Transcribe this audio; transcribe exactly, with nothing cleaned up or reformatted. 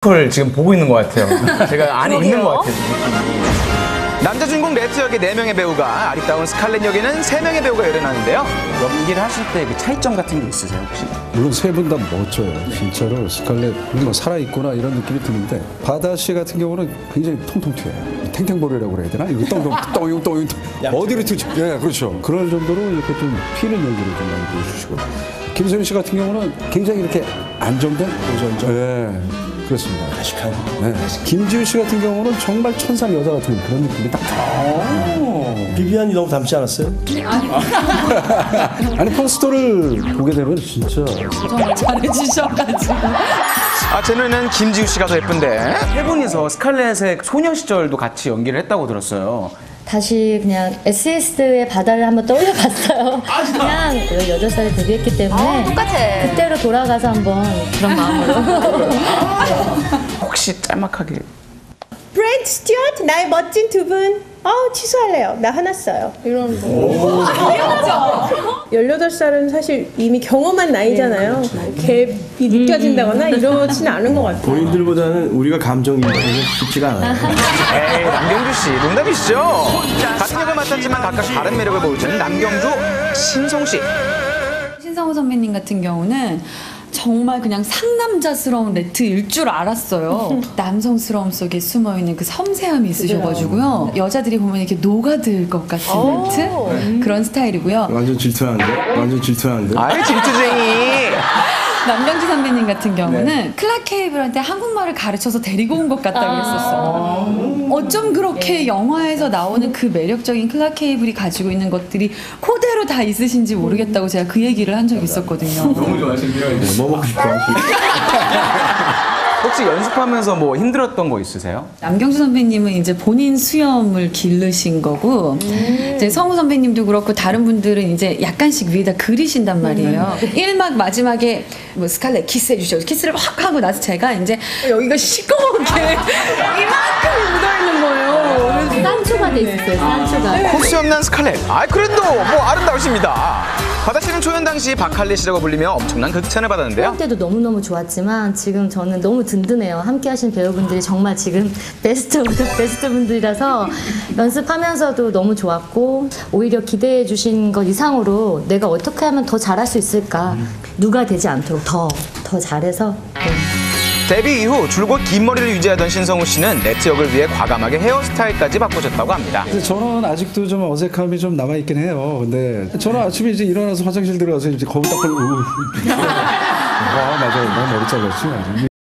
걸 지금 보고 있는 것 같아요. 제가 안에 있는 것 같아요. 남자 주인공 레트 역의 네 명의 배우가 아리따운 스칼렛 역에는 세 명의 배우가 열연하는데요. 연기를 하실 때 그 차이점 같은 게 있으세요 혹시? 물론 세 분 다 멋져요. 진짜로 스칼렛 뭐 살아있구나 이런 느낌이 드는데 바다 씨 같은 경우는 굉장히 통통 튀어요. 탱탱볼이라고 그래야 되나? 이거 똥똥 똥용 똥용 어디로 튀죠? 예, 그렇죠. 그런 정도로 이렇게 좀 튀는 연기를 좀 많이 보여주시고 김소연 씨 같은 경우는 굉장히 이렇게 안정된 오전전. 예. 그렇습니다. 아식한. 네. 김지우 씨 같은 경우는 정말 천상 여자 같은 그런 느낌이 딱 들어요. 비비안이 너무 닮지 않았어요? 아니 포스터를 보게 되면 진짜 정말 잘해주셔가지고. 아, 제 눈에는 김지우 씨가 더 예쁜데. 세 분이서 스칼렛의 소녀 시절도 같이 연기를 했다고 들었어요. 다시 그냥 에스에스의 바다를 한번 떠올려봤어요. 그냥 열여덟 살에 데뷔했기 때문에 똑같아. 그때로 돌아가서 한번 그런 마음으로. 혹시 짤막하게. 브랜드 스튜어트 나의 멋진 두 분. 어 취소할래요. 나 화났어요. 이런 거. 열여덟 살은 사실 이미 경험한 나이잖아요. 갭이 느껴진다거나 이러지는 않은 것 같아요. 본인들보다는 우리가 감정 이입이 쉽지가 않아요. 에이, 남경주 씨, 농담이시죠? 같은 역을 맡았지만 각각 다른 매력을 보여주는 남경주, 신성우 씨. 신성우 선배님 같은 경우는 정말 그냥 상남자스러운 레트일 줄 알았어요. 남성스러움 속에 숨어있는 그 섬세함이 있으셔가지고요. 여자들이 보면 이렇게 녹아들 것 같은 레트? 그런 스타일이고요. 완전 질투하는데? 완전 질투하는데? 아이, 질투쟁이. 남경주 선배님 같은 경우는 클라크 케이블한테 한국말을 가르쳐서 데리고 온 것 같다고 했었어요. 어쩜 그렇게 영화에서 나오는 그 매력적인 클라크 케이블이 가지고 있는 것들이 그대로 다 있으신지 모르겠다고 제가 그 얘기를 한 적이 있었거든요. 너무 좋아하시네요. 뭐 먹고 싶어? 혹시 연습하면서 뭐 힘들었던 거 있으세요? 남경주 선배님은 이제 본인 수염을 기르신 거고, 이제 성우 선배님도 그렇고 다른 분들은 이제 약간씩 위에다 그리신단 말이에요. 일 막 마지막에 뭐 스칼렛 키스해 주셔. 키스를 확 하고 나서 제가 이제 여기가 시꺼멓게 이만큼이 묻어 있는 거예요. 산초가 돼 있었어요. 산초가. 코스 없는 스칼렛. 아, 그래도 뭐 아름다우십니다. 바다 씨는 초연 당시 박할렛이라고 불리며 엄청난 극찬을 받았는데요. 촬영 때도 너무너무 좋았지만 지금 저는 너무 든든해요. 함께 하신 배우분들이 정말 지금 베스트 오브 더 베스트 분들이라서 연습하면서도 너무 좋았고, 오히려 기대해 주신 것 이상으로 내가 어떻게 하면 더 잘할 수 있을까, 누가 되지 않도록 더, 더 잘해서. 네. 데뷔 이후 줄곧 긴 머리를 유지하던 신성우 씨는 레트 역을 위해 과감하게 헤어스타일까지 바꾸셨다고 합니다. 근데 저는 아직도 좀 어색함이 좀 남아있긴 해요. 근데 저는 아침에 이제 일어나서 화장실 들어가서 이제 거울 딱 보고 우. 아, 맞아요. 나 머리 잘랐지.